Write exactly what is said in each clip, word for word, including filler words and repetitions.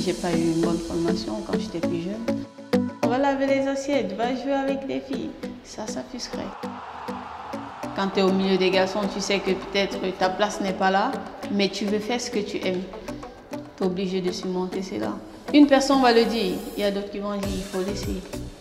j'ai pas eu une bonne formation quand j'étais plus jeune. On va laver les assiettes, va jouer avec les filles. Ça, ça frustrait. Quand tu es au milieu des garçons, tu sais que peut-être ta place n'est pas là, mais tu veux faire ce que tu aimes. Tu es obligé de surmonter cela. Une personne va le dire, il y a d'autres qui vont dire, il faut laisser.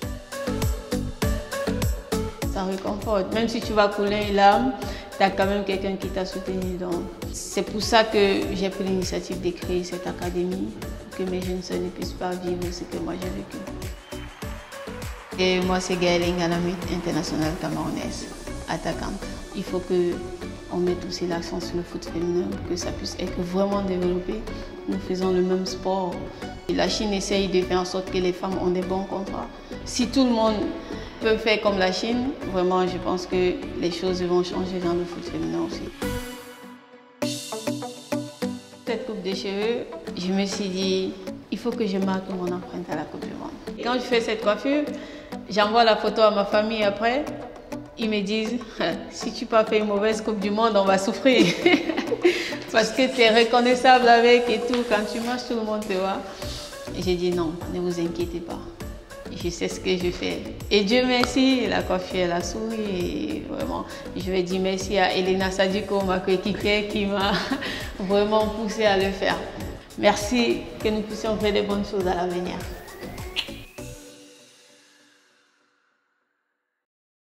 Ça réconforte. Même si tu vas couler une larme, tu as quand même quelqu'un qui t'a soutenu. C'est pour ça que j'ai pris l'initiative de créer cette académie, pour que mes jeunes sœurs ne puissent pas vivre ce que moi j'ai vécu. Et moi, c'est Gaëlle Ngalamit, internationale camerounaise, attaquante. Il faut qu'on mette aussi l'accent sur le foot féminin pour que ça puisse être vraiment développé. Nous faisons le même sport. Et la Chine essaye de faire en sorte que les femmes ont des bons contrats. Si tout le monde peut faire comme la Chine, vraiment, je pense que les choses vont changer dans le foot féminin aussi. Cette coupe de cheveux, je me suis dit, il faut que je marque mon empreinte à la Coupe du Monde. Et quand je fais cette coiffure, j'envoie la photo à ma famille après. Ils me disent, si tu n'as pas fait une mauvaise Coupe du Monde, on va souffrir. Parce que tu es reconnaissable avec et tout. Quand tu marches, tout le monde te voit. Et j'ai dit non, ne vous inquiétez pas. Je sais ce que je fais. Et Dieu merci, la coiffure, elle a souri. Et vraiment, je vais dire merci à Elena Sadiko, ma coéquipière, qui m'a vraiment poussé à le faire. Merci, que nous puissions faire de bonnes choses à l'avenir.